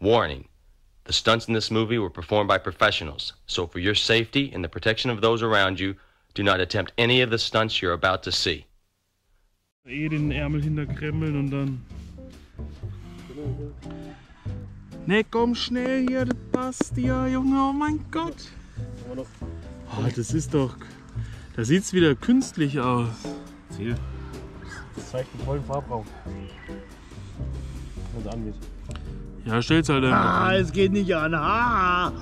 Warning. The stunts in this movie were performed by professionals, so for your safety and the protection of those around you, do not attempt any of the stunts you're about to see. Den Ärmel hinterkrempeln und dann... Ne, komm schnell hier, das passt ja, Junge, oh mein Gott. Oh, das ist doch... Da sieht's wieder künstlich aus. Ziel. Das zeigt den vollen Farbraum. Wenn es angeht. Ja, stell's halt einfach. Ah, es geht nicht an. Ah.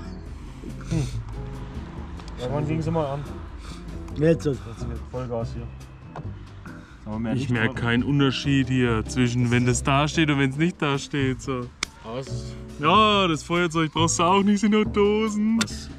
Wann ging es mal an? Jetzt. Jetzt wird Vollgas hier. Ich merke keinen Unterschied hier zwischen wenn das da steht und wenn es nicht da steht. So. Ja, das Feuerzeug brauchst du auch nicht, sind nur Dosen. Was?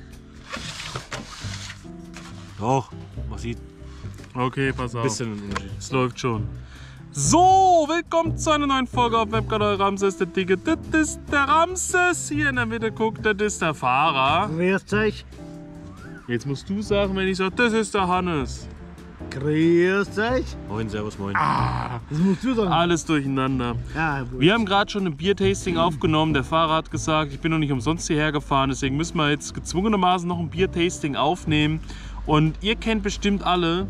Doch, man sieht Okay, pass auf. ein bisschen einen Unterschied. Es läuft schon. So, willkommen zu einer neuen Folge auf Webkanal Ramses der Dicke. Das ist der Ramses hier in der Mitte. Guckt, das ist der Fahrer. Grüß euch. Jetzt musst du sagen, wenn ich sage, das ist der Hannes. Grüß euch. Moin, servus, moin. Das musst du sagen. Alles durcheinander. Ja, Wir haben gerade schon ein Biertasting aufgenommen. Der Fahrer hat gesagt, ich bin noch nicht umsonst hierher gefahren. Deswegen müssen wir jetzt gezwungenermaßen noch ein Biertasting aufnehmen. Und ihr kennt bestimmt alle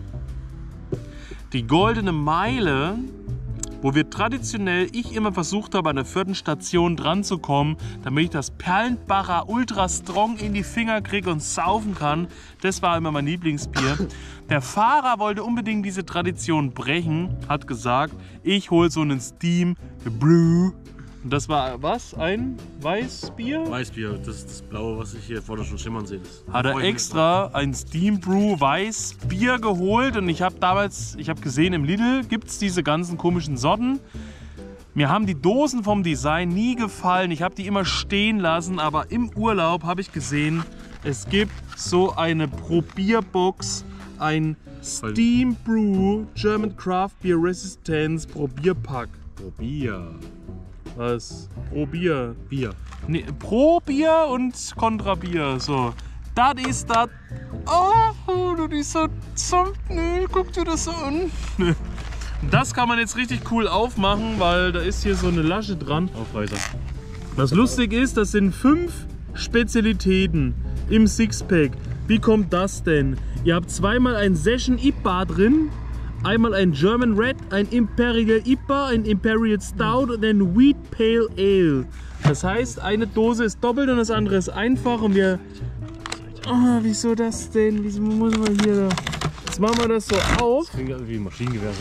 die Goldene Meile, wo wir traditionell, ich immer versucht habe, an der 4. Station dran zu kommen, damit ich das Perlenbacher Ultra Strong in die Finger kriege und saufen kann. Das war immer mein Lieblingsbier. Der Fahrer wollte unbedingt diese Tradition brechen, hat gesagt, ich hole so einen Steam Brew. Und das war was? Ein Weißbier? Weißbier, das ist das Blaue, was ich hier vorne schon schimmern sehe. Hat er extra ein Steam Brew Weißbier geholt und ich habe gesehen, im Lidl gibt es diese ganzen komischen Sorten. Mir haben die Dosen vom Design nie gefallen, ich habe die immer stehen lassen, aber im Urlaub habe ich gesehen, es gibt so eine Probierbox, ein Steam Brew German Craft Beer Resistance Probierpack. Probier. Was? Probier. Bier. Nee, Pro-Bier und Kontra-Bier. So. Das ist das. Oh, das ist so Thumbnail. Guck dir das so an. Das kann man jetzt richtig cool aufmachen, weil da ist hier so eine Lasche dran. Aufreißer. Was lustig ist, das sind 5 Spezialitäten im Sixpack. Wie kommt das denn? Ihr habt zweimal ein Session IPA drin. Einmal ein German Red, ein Imperial IPA, ein Imperial Stout und ein Wheat Pale Ale. Das heißt, eine Dose ist doppelt und das andere ist einfach und wir... Oh, wieso das denn? Wieso muss man hier... Jetzt machen wir das so auf. Das klingt wie ein Maschinengewehr.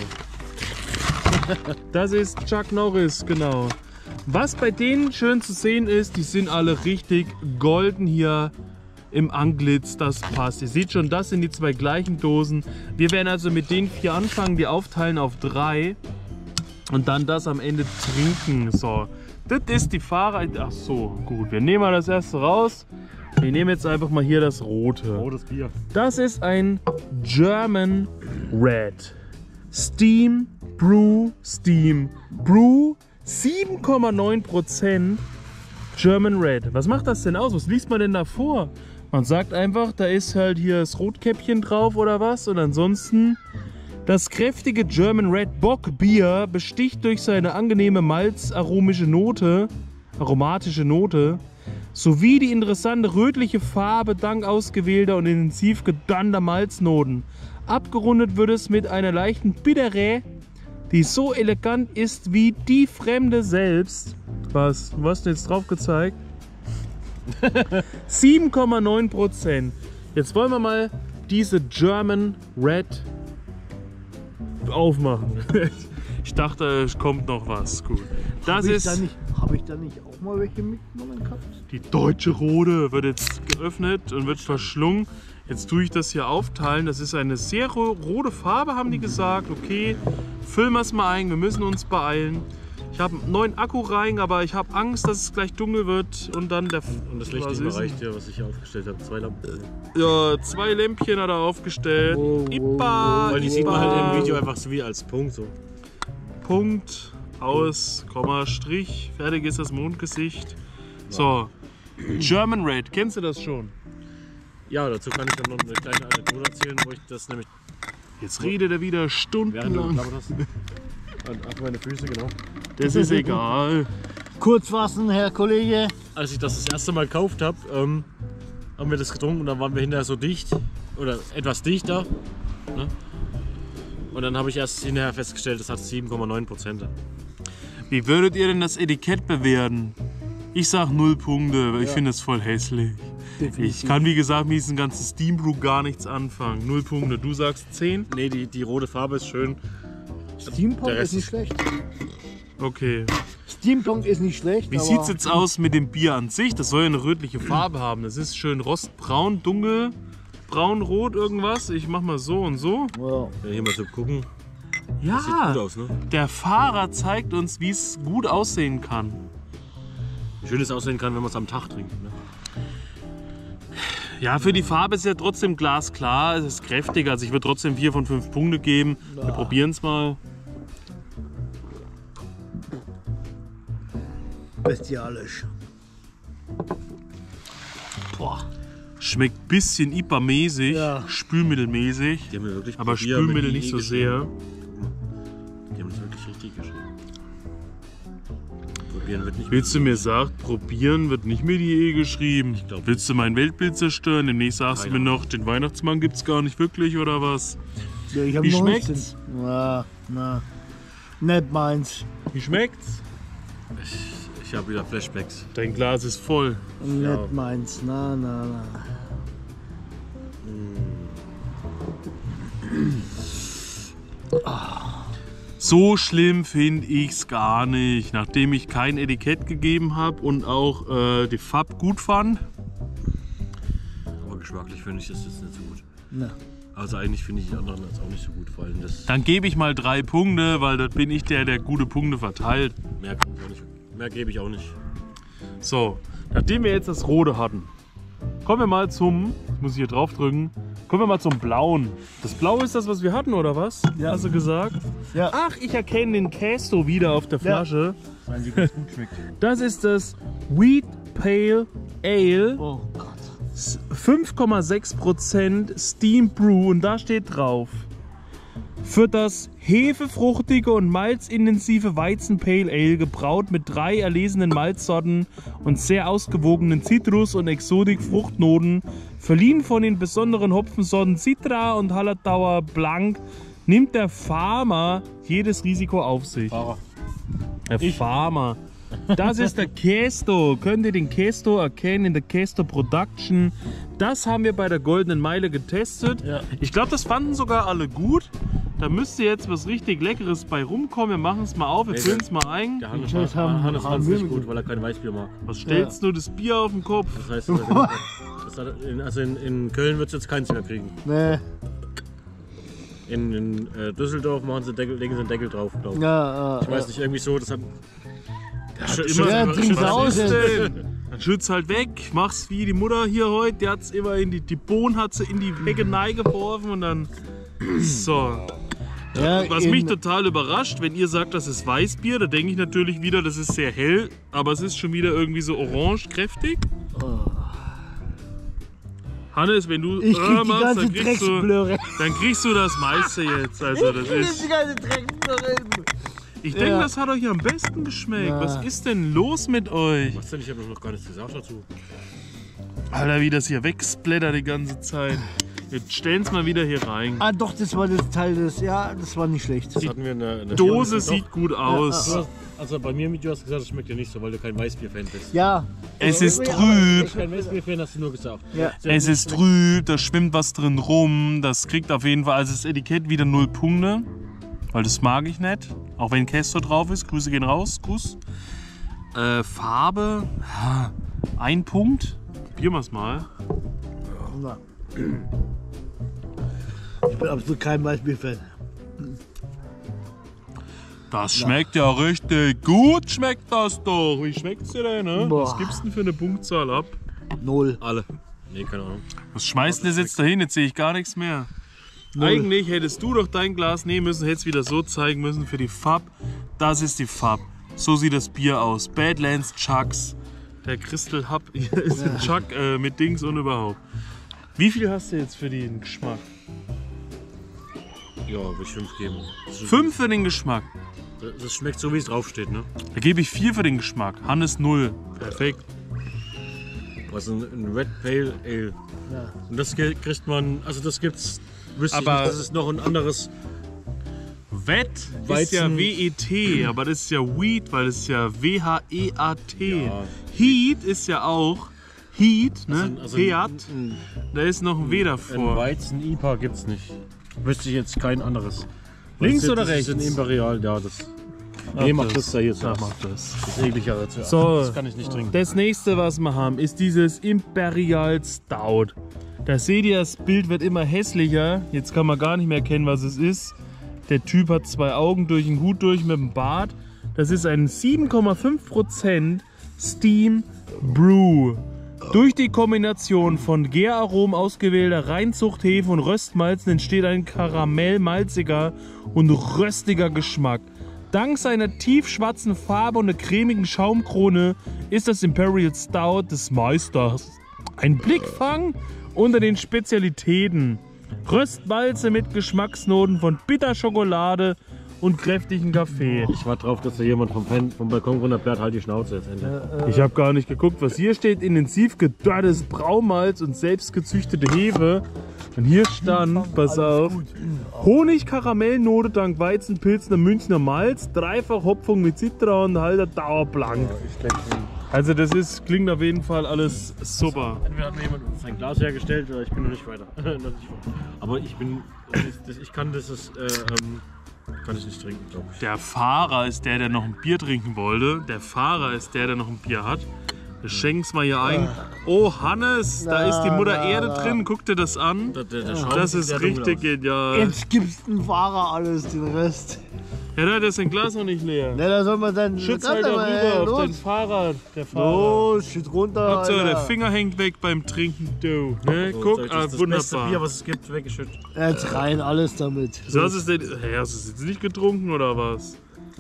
Das ist Chuck Norris, genau. Was bei denen schön zu sehen ist, die sind alle richtig golden hier im Antlitz, das passt. Ihr seht schon, das sind die 2 gleichen Dosen. Wir werden also mit den 4 anfangen, die aufteilen auf 3 und dann das am Ende trinken. So, das ist die Fahrer. Ach so, gut. Wir nehmen mal das erste raus. Wir nehmen jetzt einfach mal hier das rote. Rotes Bier. Das ist ein German Red. Steam Brew 7,9% German Red. Was macht das denn aus? Was liest man denn da vor? Man sagt einfach, da ist halt hier das Rotkäppchen drauf oder was. Und ansonsten, das kräftige German Red Bockbier besticht durch seine angenehme malzaromatische Note sowie die interessante rötliche Farbe dank ausgewählter und intensiv gedannter Malznoten. Abgerundet wird es mit einer leichten Bittere, die so elegant ist wie die Fremde selbst. Was? Du hast jetzt drauf gezeigt? 7,9%. Jetzt wollen wir mal diese German Red aufmachen. Ich dachte, es kommt noch was. Gut. Das ist. Habe ich da nicht auch mal welche mitgenommen gehabt? Die deutsche Rote wird jetzt geöffnet und wird verschlungen. Jetzt tue ich das hier aufteilen. Das ist eine sehr rote Farbe, haben die gesagt. Okay, füllen wir es mal ein. Wir müssen uns beeilen. Ich habe einen neuen Akku rein, aber ich habe Angst, dass es gleich dunkel wird und dann der... Und das Licht nicht mehr reicht, ja, was ich hier aufgestellt habe. 2 Lampen. Ja, 2 Lämpchen hat er aufgestellt. Ipa, Weil die sieht man halt im Video einfach so wie als Punkt so. Punkt, aus, Komma, Strich. Fertig ist das Mondgesicht. So, German Red, kennst du das schon? Ja, dazu kann ich dann noch eine kleine Anekdote erzählen, wo ich das nämlich... Jetzt redet er wieder Während du stundenlang. geklappert hast. Ach, meine Füße, genau. Das ist egal. Kurz fassen, Herr Kollege. Als ich das erste Mal gekauft habe, haben wir das getrunken und dann waren wir hinterher so dicht oder etwas dichter. Ne? Und dann habe ich erst hinterher festgestellt, das hat 7,9%. Wie würdet ihr denn das Etikett bewerten? Ich sag 0 Punkte, weil ich finde es voll hässlich. Ich kann, wie gesagt, mit diesem ganzen Steam Brew gar nichts anfangen. 0 Punkte. Du sagst 10? Nee, die rote Farbe ist schön. Steampunk Der Rest ist nicht schlecht. Okay. Steampunk ist nicht schlecht. Wie aber sieht es jetzt aus mit dem Bier an sich? Das soll ja eine rötliche Farbe haben. Das ist schön rostbraun, dunkel, braun-rot irgendwas. Ich mach mal so und so. Ja. Ja, hier mal so gucken. Sieht Ja, gut aus, ne? der Fahrer zeigt uns, wie es gut aussehen kann. Wie schön es aussehen kann, wenn man es am Tag trinkt. Ne? Ja, für die Farbe ist ja trotzdem glasklar. Es ist kräftig, also ich würde trotzdem 4 von 5 Punkte geben. Wir probieren es mal. Bestialisch. Boah. Schmeckt bisschen IPA-mäßig, Ja. spülmittelmäßig, Die haben ja wirklich aber Probier mit Spülmittel IE nicht so geschrieben. sehr. Die haben es wirklich richtig geschrieben. Probieren wird nicht Willst du mir sagen, probieren wird nicht mit IE geschrieben? glaub Willst du mein Weltbild zerstören? Demnächst sagst du mir Keine noch, den Weihnachtsmann gibt's gar nicht wirklich oder was? Ja, ich hab Wie 19. schmeckt's? Na, nicht meins. Wie schmeckt's? Ich habe wieder Flashbacks. Dein Glas ist voll. Nicht meins. Na. So schlimm finde ich's gar nicht. Nachdem ich kein Etikett gegeben habe und auch die Farbe gut fand. Aber geschmacklich finde ich das jetzt nicht so gut. Na. Also eigentlich finde ich die anderen jetzt auch nicht so gut. Vor allem das Dann gebe ich mal 3 Punkte, weil dort bin ich der gute Punkte verteilt. mehr kann ich auch nicht. Mehr gebe ich auch nicht. So, nachdem wir jetzt das Rote hatten, kommen wir mal zum, jetzt muss ich hier drauf drücken, kommen wir mal zum Blauen. Das Blaue ist das, was wir hatten, oder was? Ja. Hast du gesagt? Ja. Ach, ich erkenne den Kästo wieder auf der Flasche. Weil sie ganz gut schmeckt. Das ist das Wheat Pale Ale, Oh Gott. 5,6% Steam Brew und da steht drauf: für das hefefruchtige und malzintensive Weizen Pale Ale, gebraut mit 3 erlesenen Malzsorten und sehr ausgewogenen Zitrus- und Exotik-Fruchtnoten, verliehen von den besonderen Hopfensorten Citra und Hallertauer Blanc, nimmt der Farmer jedes Risiko auf sich. Der Farmer. Das ist der Kästo. Könnt ihr den Kästo erkennen in der Kästo Production? Das haben wir bei der Goldenen Meile getestet. Ja. Ich glaube, das fanden sogar alle gut. Da müsste jetzt was richtig Leckeres bei rumkommen. Wir machen es mal auf, wir Nee, füllen es mal ein. Der Hannes, Scheiß haben- Hannes haben fand es wir nicht mit- gut, weil er kein Weißbier mag. Was stellst du das Bier auf den Kopf? Das heißt, also in Köln wird es jetzt keins mehr kriegen. Nee. In Düsseldorf machen sie Deckel, legen sie einen Deckel drauf, glaube ich. Ja, Ich weiß nicht, irgendwie so, das hat. Ja, trink's aus. Was ist denn? Dann schütz halt weg, mach's wie die Mutter hier heute. Die hat's immer in die Bohnen hat sie in die Heckenei geworfen und dann. So. Ja, Was mich total überrascht, wenn ihr sagt, das ist Weißbier, da denke ich natürlich wieder, das ist sehr hell, aber es ist schon wieder irgendwie so orange kräftig. Hannes, wenn du ich krieg die machst, ganze dann Drecksblöre. kriegst du das meiste jetzt. Also das ist. Die ganze Drecksblöre. Ich denke, Ja. das hat euch am besten geschmeckt. Ja. Was ist denn los mit euch? Was denn? Ich habe noch gar nichts gesagt dazu. Alter, wie das hier wegsplattert die ganze Zeit. Jetzt stellen's mal wieder hier rein. Ah, doch, das war das Teil des. Ja, das war nicht schlecht. Das hatten wir in der Dose Doch. sieht gut aus. Du hast- Also bei mir im Video hast du gesagt, das schmeckt dir nicht so, weil du kein Weißbier-Fan bist. Ja. Es ist Ja, trüb. Kein Weißbier-Fan hast du nur gesagt. Ja. Es ist trüb, da schwimmt was drin rum. Das kriegt auf jeden Fall, also das Etikett wieder 0 Punkte. Weil das mag ich nicht. Auch wenn Kästo drauf ist. Grüße gehen raus. Kuss. Farbe. 1 Punkt. Probieren wir es mal. Na. Ich bin absolut kein Weißbier-Fan. Das schmeckt ja richtig gut, schmeckt das doch. Wie schmeckt's dir denn, ne? Boah. Was gibt's denn für eine Punktzahl ab? 0. Alle. Nee, keine Ahnung. Was schmeißt denn das jetzt dahin? Jetzt sehe ich gar nichts mehr. Eigentlich hättest du doch dein Glas nehmen müssen, hättest wieder so zeigen müssen für die Fab. Das ist die Fab. So sieht das Bier aus. Badlands Chucks. Der Crystal Hub hier ist ein Chuck mit Dings und überhaupt. Wie viel hast du jetzt für den Geschmack? Ja, will ich 5 geben. 5 für den Geschmack. Das schmeckt so, wie es draufsteht, ne? Da gebe ich 4 für den Geschmack. Hannes 0. Perfekt. Was ein Red Pale Ale. Ja. Und das kriegt man, also das gibt's, wüsste ich Aber- nicht, das ist noch ein anderes. Wet ist Weizen. ja W-E-T, aber das ist ja Weed, weil das ist ja W-H-E-A-T. Ja. Heat ist ja auch Heat, ne? Also Heat. ein Da ist noch ein W davor. Weizen-IPA gibt's nicht. Wüsste ich jetzt kein anderes. Links Das oder ist- Das ist rechts? ein Imperial, ja, das. Nee, mach das da jetzt. Ja, mach das. Das ist ekliger als So. Das kann ich nicht trinken. Das nächste, was wir haben, ist dieses Imperial Stout. Da seht ihr, das Bild wird immer hässlicher. Jetzt kann man gar nicht mehr erkennen, was es ist. Der Typ hat 2 Augen durch den Hut durch mit dem Bart. Das ist ein 7,5% Steam Brew. Durch die Kombination von Gäraromen ausgewählter Reinzuchthefe und Röstmalzen entsteht ein karamellmalziger und röstiger Geschmack. Dank seiner tiefschwarzen Farbe und der cremigen Schaumkrone ist das Imperial Stout des Meisters ein Blickfang unter den Spezialitäten. Röstmalze mit Geschmacksnoten von Bitterschokolade und kräftigen Kaffee. Ich warte drauf, dass da jemand vom Balkon runterblärt, halt die Schnauze jetzt endlich. Ich habe gar nicht geguckt, was hier steht. Intensiv gedörrtes Braumalz und selbst gezüchtete Hefe. Und hier stand, pass auf, Honig-Karamellnote dank Weizenpilzener Münchner Malz, Dreifach-Hopfung mit Zitronenhalter, Dauerblank. Also das ist, klingt auf jeden Fall alles super. Entweder hat mir jemand sein Glas hergestellt oder ich bin noch nicht weiter. Aber ich kann das kann ich nicht trinken, glaube ich. Der Fahrer ist der noch ein Bier trinken wollte. Der Fahrer ist der noch ein Bier hat. Wir schenken's mal hier ein. Oh Hannes, da ist die Mutter Erde drin. Guck dir das an. Der Schaum Das sieht ist sehr dunkel richtig aus. genial. Jetzt gibt's den Fahrer alles, den Rest. Ja, da ist sein Glas noch nicht leer. Ne, da soll man dann. Schütz halt darüber auf dein Fahrrad. Der Fahrer. Los, schütt runter. Hauptsache, der Alter. Finger hängt weg beim Trinken. Du. Ne? So, Guck, das ist das beste wunderbar. Bier, was es gibt, weggeschüttet. Jetzt rein alles damit. So, hast du es denn, hey, hast du es jetzt nicht getrunken oder was?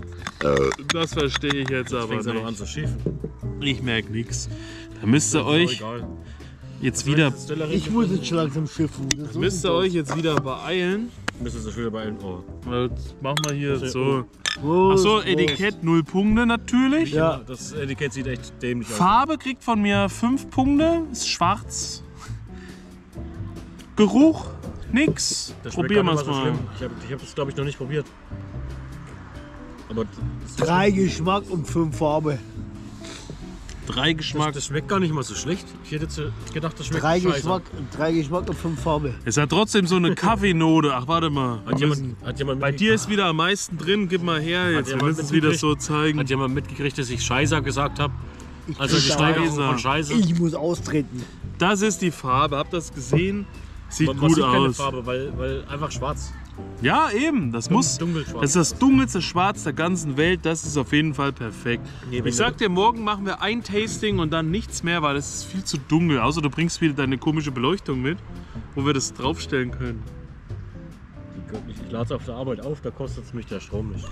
Das verstehe ich jetzt aber Fängt ja noch an nicht. zu schiffen. Ich merke nichts. Da müsst ihr euch Egal. jetzt wieder, Ich muss jetzt schon langsam schiffen. Das müsst ihr euch jetzt wieder beeilen. Müssen Sie wieder bei allen Ohren. Jetzt machen wir hier so. Prost, Achso, Prost. Etikett 0 Punkte natürlich. Ja. Das Etikett sieht echt dämlich aus. Farbe kriegt von mir 5 Punkte. Ist schwarz. Geruch, nix. Das schmeckt Probieren gar wir nicht es so mal. schlimm. Ich hab das, glaube ich, noch nicht probiert. Aber 3 Geschmack und 5 Farbe. 3 Geschmack. das schmeckt gar nicht mal so schlecht. Ich hätte jetzt gedacht, das schmeckt 3 scheiße. Geschmack und 5 Farbe. Es hat trotzdem so eine Kaffeenote. Ach, warte mal. Hat jemand Bei dir ist wieder am meisten drin. Gib mal her jetzt. Wir jemand müssen es wieder mitgekriegt? so zeigen. Hat jemand mitgekriegt, dass ich Scheißer gesagt habe? Also die krieg Steigerung Scheißer. von Scheiße. Ich muss austreten. Das ist die Farbe. Habt ihr das gesehen? Sieht Man gut sieht keine aus. Farbe, weil einfach schwarz. Ja, eben. Das muss. dunkelschwarz. Das ist das dunkelste Schwarz der ganzen Welt. Das ist auf jeden Fall perfekt. Nee, wenn Ich sag du- dir, morgen machen wir ein Tasting und dann nichts mehr, weil es ist viel zu dunkel. Außer du bringst wieder deine komische Beleuchtung mit, wo wir das draufstellen können. Ich lade es auf der Arbeit auf, da kostet es mich der Strom nicht.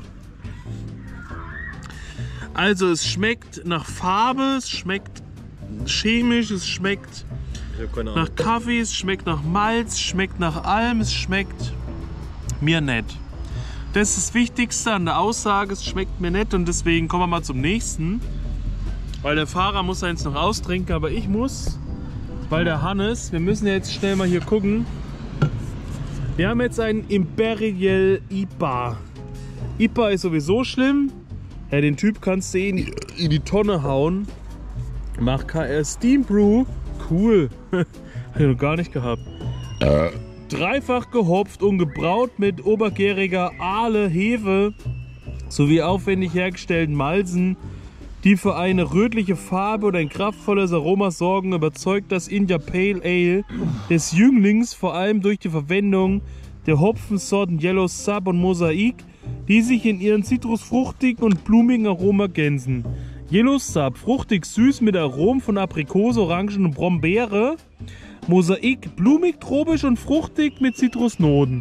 Also es schmeckt nach Farbe, es schmeckt chemisch, es schmeckt Ich habe keine Ahnung. nach Kaffee, es schmeckt nach Malz, es schmeckt nach allem, es schmeckt mir nett. Das ist das Wichtigste an der Aussage, es schmeckt mir nett und deswegen kommen wir mal zum nächsten. Weil der Fahrer muss eins noch austrinken, aber ich muss, weil der Hannes, wir müssen jetzt schnell mal hier gucken. Wir haben jetzt einen Imperial IPA. IPA ist sowieso schlimm. Ja, den Typ kannst du in die Tonne hauen. Mach Steam Brew. Cool. Hab ich noch gar nicht gehabt. Dreifach gehopft und gebraut mit obergäriger Aale, Hefe sowie aufwendig hergestellten Malzen, die für eine rötliche Farbe und ein kraftvolles Aroma sorgen, überzeugt das India Pale Ale des Jünglings vor allem durch die Verwendung der Hopfensorten Yellow Sub und Mosaik, die sich in ihren zitrusfruchtigen und blumigen Aromen ergänzen. Yellow Sub, fruchtig süß mit Aromen von Aprikose, Orangen und Brombeere. Mosaik, blumig, tropisch und fruchtig mit Zitrusnoten.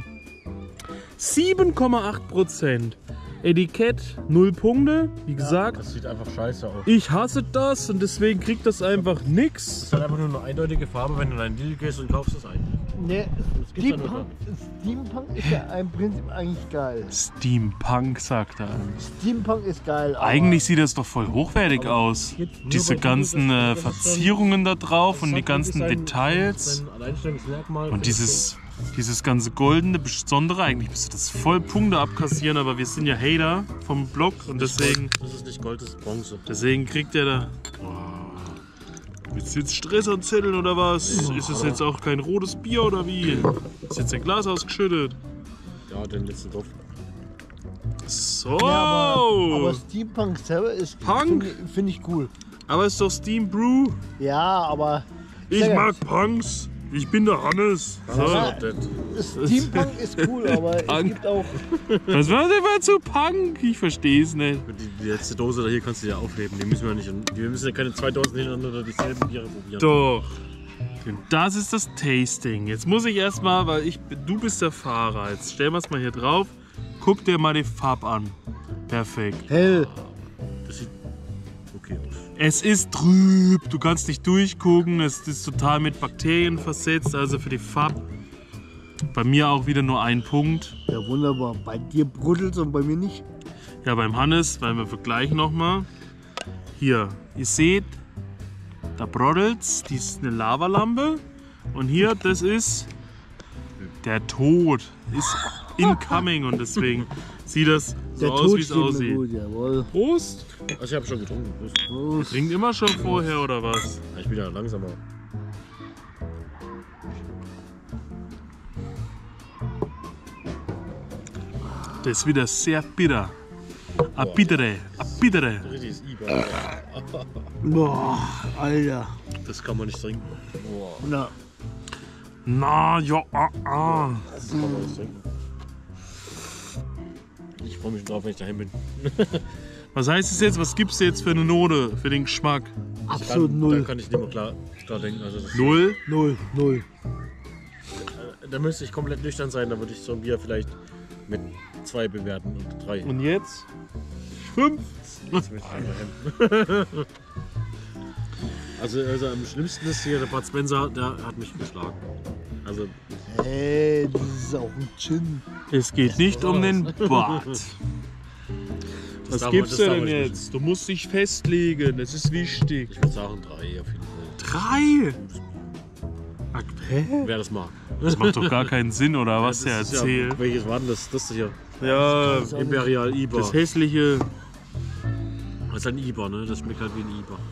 7,8%. Etikett 0 Punkte, wie gesagt. Das sieht einfach scheiße aus. Ich hasse das und deswegen kriegt das einfach nix. Das ist halt einfach nur eine eindeutige Farbe, wenn du in einen Lidl gehst und kaufst es ein. Ne, gibt's ja Steampunk ist ja im Prinzip eigentlich geil. Steampunk, sagt er. Steampunk ist geil. Aber Eigentlich sieht das doch voll hochwertig aus. Diese ganzen Verzierungen da drauf und die ganzen Details. Und dieses ganze goldene Besondere, eigentlich müsste das voll Punkte abkassieren, aber wir sind ja Hater vom Blog und deswegen, Das ist nicht Gold, das ist Bronze. deswegen kriegt er da. Willst du jetzt Stress anzetteln oder was? Ist es jetzt auch kein rotes Bier oder wie? Ist jetzt ein Glas ausgeschüttet? Ja, den letzten Topf. So! ja, aber Steampunk selber ist Punk? Find ich cool. Aber ist doch Steam Brew. Ja, aber Ich mag Punks. Ich bin der Hannes. So. Ja. Steampunk ist cool, aber es Punk. gibt auch. Was war denn mal zu Punk? Ich versteh's nicht. Die letzte Dose da hier kannst du ja aufheben. Die müssen wir nicht. Wir müssen ja keine 2 Dosen hintereinander dieselben Biere probieren. Doch. Und das ist das Tasting. Jetzt muss ich erstmal, weil du bist der Fahrer. Jetzt stellen wir es mal hier drauf. Guck dir mal die Farbe an. Perfekt. Hell. Das sieht okay aus. Es ist trüb. Du kannst nicht durchgucken. Es ist total mit Bakterien versetzt. Also für die Farbe. Bei mir auch wieder nur ein Punkt. Ja, wunderbar. Bei dir bruddelt's und bei mir nicht. Ja, beim Hannes, weil wir vergleichen nochmal. Hier, ihr seht, da broddelt's, die ist eine Lavalampe. Und hier, das ist der Tod. Ist incoming und deswegen sieht das so Der aus, Tod wie es steht mir aussieht. gut, jawohl. Prost! Also ich habe schon getrunken. Prost. Trinkt immer schon vorher oder was? Ja, ich bin ja langsamer. Das ist wieder sehr bitter. A bittere. Richtiges Iber. Boah, Alter. Das kann man nicht trinken. Na, Na, ja, Das kann man nicht trinken. Ich freue mich schon drauf, wenn ich daheim bin. Was heißt es jetzt? Was gibst du jetzt für eine Note, für den Geschmack? absolut Da null. kann ich nicht mehr klar denken. Also das, 0? Null. da müsste ich komplett nüchtern sein. Da würde ich so ein Bier vielleicht mit 2 bewerten und 3. Und jetzt? 5? Jetzt möchte ich einfach heim. Also am schlimmsten ist hier der Bud Spencer, der hat mich geschlagen. Also Hey, das ist auch ein Gin. Es geht nicht um den Bart. Was darf gibst man- du das denn darf ich jetzt? Du musst dich festlegen, das ist wichtig. ich würde sagen 3 auf jeden Fall. 3? Hä? Wer das mag. Das macht doch gar keinen Sinn, oder was der Das ist erzählt? Ja, welches war denn das? Das hier. Ja, Imperial Iber. das hässliche. Das ist ein Iber, ne? Das schmeckt halt wie ein Iber.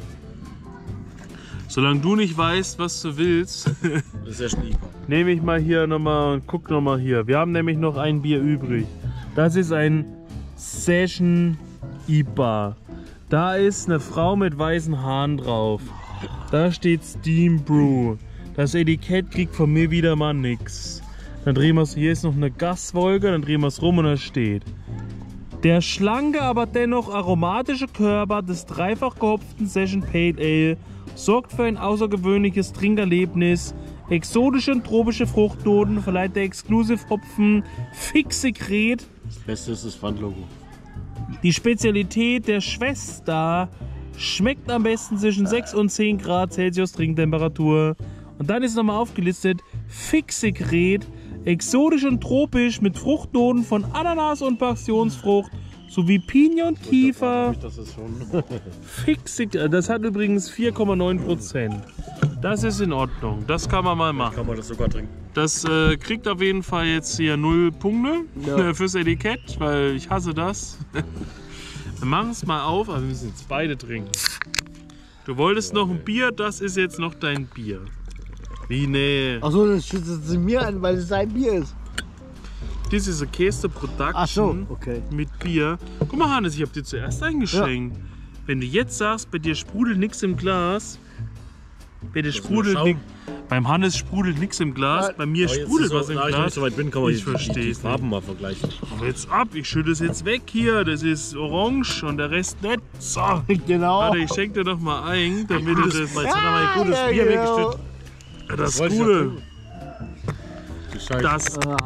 Solange du nicht weißt, was du willst, Das ist echt ein Iber. nehme ich mal hier nochmal und guck nochmal hier. Wir haben nämlich noch ein Bier übrig. Das ist ein Session IPA. Da ist eine Frau mit weißen Haaren drauf. Da steht Steam Brew. Das Etikett kriegt von mir wieder mal nix. Dann drehen wir es, hier ist noch eine Gaswolke, dann drehen wir es rum und da steht: Der schlanke, aber dennoch aromatische Körper des dreifach gehopften Session Pale Ale sorgt für ein außergewöhnliches Trinkerlebnis. Exotische und tropische Fruchtnoten verleiht der Exclusive Hopfen Fix-Sekret. Das Beste ist das Pfandlogo. Die Spezialität der Schwester schmeckt am besten zwischen 6 und 10 Grad Celsius Trinktemperatur. Und dann ist nochmal aufgelistet: Fix-Sekret, exotisch und tropisch mit Fruchtnoten von Ananas und Passionsfrucht sowie Pinie und Kiefer. Das ist schon. Fix-Sekret, das hat übrigens 4,9%. Das ist in Ordnung, das kann man mal machen. Kann man das sogar trinken. Das kriegt auf jeden Fall jetzt hier 0 Punkte fürs Etikett, weil ich hasse das. Wir machen es mal auf, aber wir müssen jetzt beide trinken. Du wolltest noch ein Bier, das ist jetzt noch dein Bier. Wie nee. Achso, das schützt sie mir an, weil es sein Bier ist. Das ist eine Käse Production Ach so, okay. mit Bier. Guck mal, Hannes, ich habe dir zuerst eingeschenkt. Wenn du jetzt sagst, bei dir sprudelt nichts im Glas, bei dir sprudelt Schaum. nichts. Beim Hannes sprudelt nichts im Glas, bei mir Aber jetzt sprudelt ist was im da ich noch Glas. nicht so weit bin, kann man Ich die versteh's Farben mal vergleichen. Aber jetzt ab, ich schütte es jetzt weg hier. Das ist orange und der Rest nicht. So, Genau. warte, ich schenke dir noch mal ein, damit du das. Jetzt hat er mal ein gutes ja, Bier genau. weggeschüttet. Das wollte ich Gute. doch tun. Du Scheiße. Das Ah,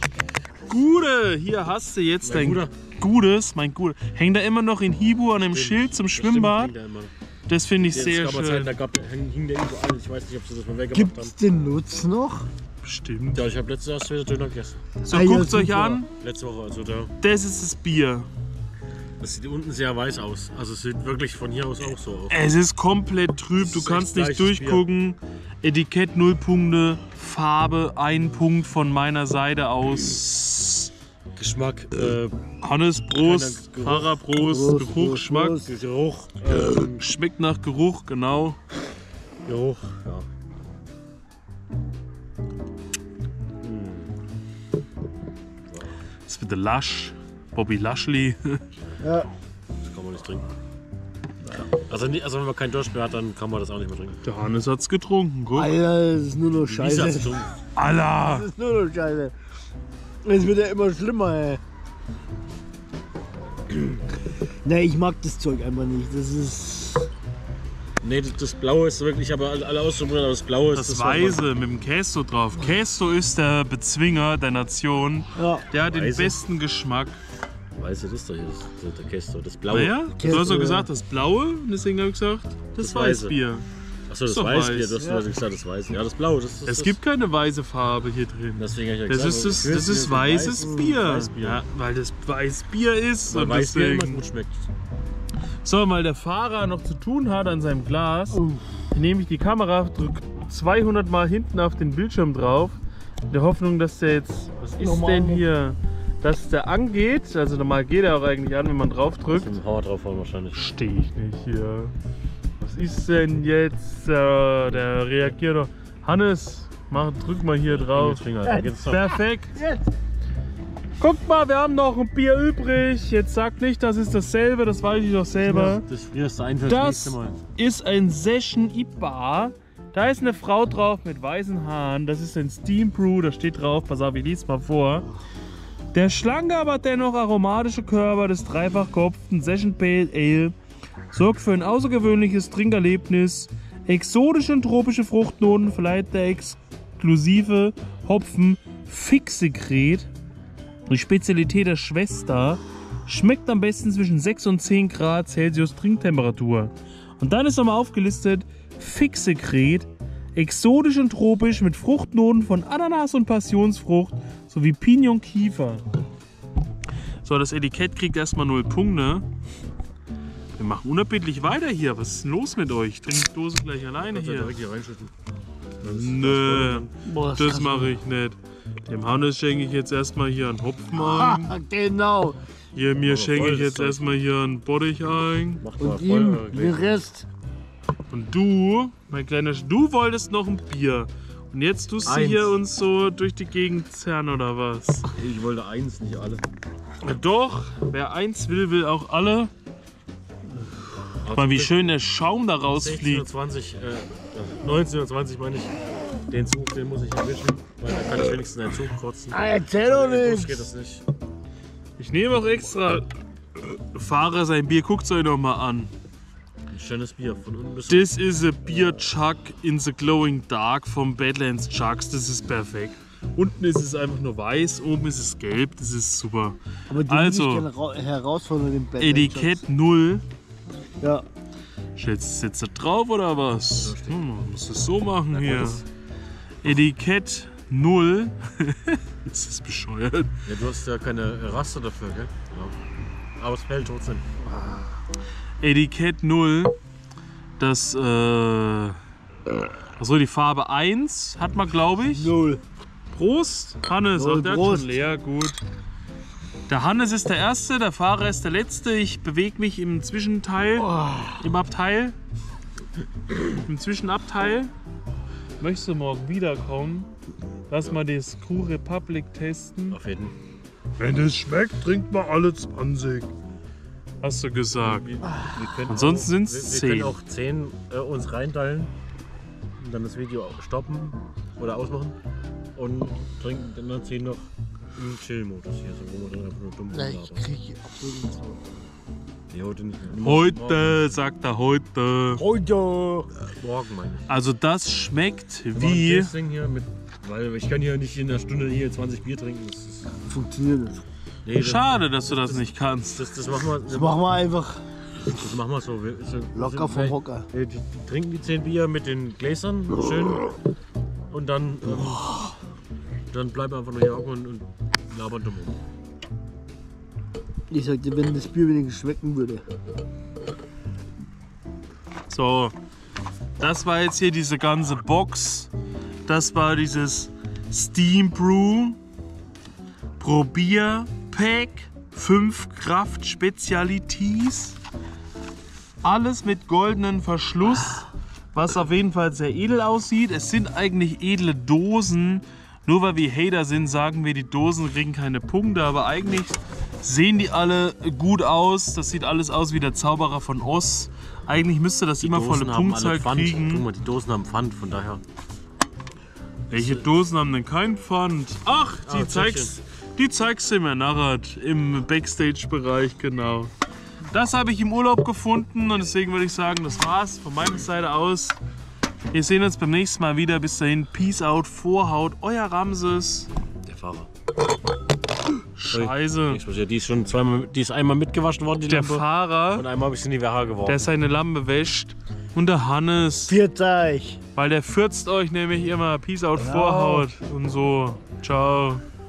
Gute. Hier hast du jetzt Mein dein Guter. Gutes, mein Gutes. Hängt da immer noch in Hibu an dem Schild zum Schwimmbad. Stimmt, hängt da immer. Das finde ich Jetzt sehr gab es Zeiten, schön. da hing der überall. Ich weiß nicht, ob sie das mal weggemacht haben. gibt's den Nutz noch? Bestimmt. Ja, ich habe letztes erst wieder Döner gegessen. So, Ah, ja, guckt euch super. an. Letzte Woche, also da. Das ist das Bier. Das sieht unten sehr weiß aus. Also es sieht wirklich von hier aus auch so aus. Es ist komplett trüb, Das du ist kannst echt nicht gleiches durchgucken. Etikett 0 Punkte, Farbe 1 Punkt von meiner Seite aus. Geschmack, Hannes, Prost, Geruch. Fahrer, Prost, Prost, Geruch, Prost, Geschmack. Prost. Geruch, Schmeckt nach Geruch, genau. Geruch, ja. Das wird der Lush, Bobby Lashley. Ja. Das kann man nicht trinken. Also wenn man keinen Durst mehr hat, dann kann man das auch nicht mehr trinken. Der Hannes hat's getrunken, guck. Alter, das ist nur noch Lisa hat's Scheiße. getrunken. Alter! Das ist nur noch Scheiße. Es wird ja immer schlimmer, ey. Ne, ich mag das Zeug einfach nicht. Das ist. Nee, das Blaue ist wirklich, ich habe alle ausprobiert, aber das Blaue ist Das was man- Weiße mit dem Queso drauf. Queso ist der Bezwinger der Nation. Ja. Der hat den Weiße? besten Geschmack. Weiße, das ist doch hier, das der Queso, das Blaue. Naja, du Queso, hast doch ja. gesagt, das Blaue. Und deswegen habe ich gesagt, das Das Weiße. Weißbier. Achso, das Ist doch Weiße, weiß. du hast Ja. gesagt, das Weiße. Ja, das Blaue, das ist Es das. gibt keine weiße Farbe hier drin. Deswegen habe ich ja Das gesagt, ist, ich will das ist mir weißes Bier. Weißbier. Ja, weil das Weißbier ist. Weil Und Weißbier immer deswegen. gut schmeckt. So, weil der Fahrer noch zu tun hat an seinem Glas, nehme ich die Kamera, drücke 200 Mal hinten auf den Bildschirm drauf, in der Hoffnung, dass der jetzt, was ist Nochmal denn angeht. hier, dass der angeht, also normal geht er auch eigentlich an, wenn man drauf drückt. Mit dem Hammer draufhauen wahrscheinlich. Stehe ich nicht hier. Was ist denn jetzt, der reagiert doch. Hannes, drück mal hier drauf. Finger, da geht's doch. Perfekt. Jetzt. Guck mal, wir haben noch ein Bier übrig. Jetzt sag nicht, das ist dasselbe, das weiß ich doch selber. Das frierst du ein für das nächste Das Mal. ist ein Session IPA. Da ist eine Frau drauf mit weißen Haaren. Das ist ein Steam Brew, da steht drauf, pass auf, ich lese mal vor. Der schlanke, aber dennoch aromatische Körper des dreifach gehopften Session Pale Ale sorgt für ein außergewöhnliches Trinkerlebnis. Exotische und tropische Fruchtnoten verleiht der exklusive Hopfen Fixsekret. Die Spezialität der Schwester. Schmeckt am besten zwischen 6 und 10 Grad Celsius Trinktemperatur. Und dann ist nochmal aufgelistet Fixsekret, exotisch und tropisch mit Fruchtnoten von Ananas und Passionsfrucht sowie Pinion Kiefer. So, das Etikett kriegt erstmal 0 Punkte. Wir machen unerbittlich weiter hier. Was ist denn los mit euch? Ich trinke die Dose gleich alleine Kannst du hier. direkt hier reinschütten. Nö, Boah, das mache ich nicht. Dem Hannes schenke ich jetzt erstmal hier einen Hopfen ein. Ah, genau. Hier, mir Aber schenke voll ich jetzt das erstmal hier einen Bottich ein. Mach mal Und ihm voll. den Rest. Und du, mein kleiner du wolltest noch ein Bier. Und jetzt tust du Eins. hier uns so durch die Gegend zerren oder was? Ich wollte eins, nicht alle. Ja, doch, wer eins will, will auch alle. Guck mal, wie schön der Schaum da 16 rausfliegt. und 20, 19 und 20 meine ich. Den Zug, den muss ich erwischen, weil da kann ich wenigstens einen Zug kotzen. Ah, erzähl doch Im Bus nicht. geht das nicht. Ich nehme auch extra Fahrer sein Bier. Guckt es euch noch mal an. Ein schönes Bier von unten bis This is a beer jug in the glowing dark vom Badlands Jugs. Das ist perfekt. Unten ist es einfach nur weiß, oben ist es gelb. Das ist super. Aber die Also, würde ich gerne herausfordern im Bett. Etikett 0. Ja. Schätzt jetzt da drauf oder was? Man muss das so machen hier. Etikett 0. Das ist bescheuert. Ja, du hast ja keine Raster dafür, gell? Ja. Aber es fällt trotzdem. Etikett 0. Das, achso, die Farbe 1 hat man, glaube ich. 0. Prost, Hannes. Null, Ach, der hat Prost. schon leer, gut. Der Hannes ist der Erste, der Fahrer ist der Letzte. Ich bewege mich im Zwischenteil, im Abteil. Im Zwischenabteil. Möchtest du morgen wiederkommen? Lass mal das Crew Republic testen. Auf jeden. Wenn es schmeckt, trinkt man alle 20. Hast du gesagt. Wir können Ansonsten auch- sind's wir können 10. auch 10 uns reinteilen und dann das Video auch stoppen oder ausmachen und trinken dann 10 noch im Chill-Modus hier, so wo wir dann einfach nur dumm Na, ich rumlabern. krieg absolut nichts mehr. Nee, heute nicht. Heute, sagt er heute. Heute. Morgen meine ich. Also das schmeckt Wir machen wie... das Ding hier mit, weil ich kann hier nicht in einer Stunde hier 20 Bier trinken. Das ist, Funktioniert nicht. nee, Schade, dass du das nicht kannst. Das machen wir, Das machen wir einfach das machen wir so. locker vom Hocker. Die trinken die 10 Bier mit den Gläsern schön und dann Dann bleiben wir einfach nur hier hocken und labern dumm rum. Ich sagte, wenn das Bier wenigstens schmecken würde. So, das war jetzt hier diese ganze Box. Das war dieses Steam Brew Probierpack 5 Kraft Spezialities. Alles mit goldenen Verschluss, was auf jeden Fall sehr edel aussieht. Es sind eigentlich edle Dosen. Nur weil wir Hater sind, sagen wir, die Dosen kriegen keine Punkte. Aber eigentlich sehen die alle gut aus. Das sieht alles aus wie der Zauberer von Oz. Eigentlich müsste das immer volle Punktzahl kriegen. Guck mal, die Dosen haben Pfand, von daher. Welche Dosen haben denn kein Pfand? Ach, die zeigst du mir nachher im Backstage-Bereich, genau. Das habe ich im Urlaub gefunden und deswegen würde ich sagen, das war's von meiner Seite aus. Wir sehen uns beim nächsten Mal wieder. Bis dahin, Peace out, Vorhaut, euer Ramses. Der Fahrer. Scheiße. Die ist schon zweimal, die ist einmal mitgewaschen worden, die Der Lampe. Fahrer, Und einmal habe ich sie in die Haare geworfen. der seine Lampe wäscht. Und der Hannes, Viert euch! weil der fürzt euch nämlich immer. Peace out, Vorhaut und so. Ciao.